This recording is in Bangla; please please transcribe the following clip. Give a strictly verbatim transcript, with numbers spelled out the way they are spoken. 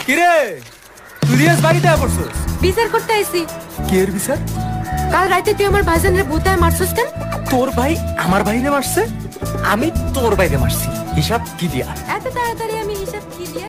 কিরে তুই রিয়াজ বাড়িতে পড়ছস? বিচার করতে আইছি। কি এর বিচার? কাল রাতে তুই আমার ভাইজানের ভূতায় মারছস কেন? তোর ভাই আমার ভাইরে মারছে, আমি তোর ভাইরে মারছি। হিসাব কি দিয়া? এত তাড়াতাড়ি আমি হিসাব কি দিয়ে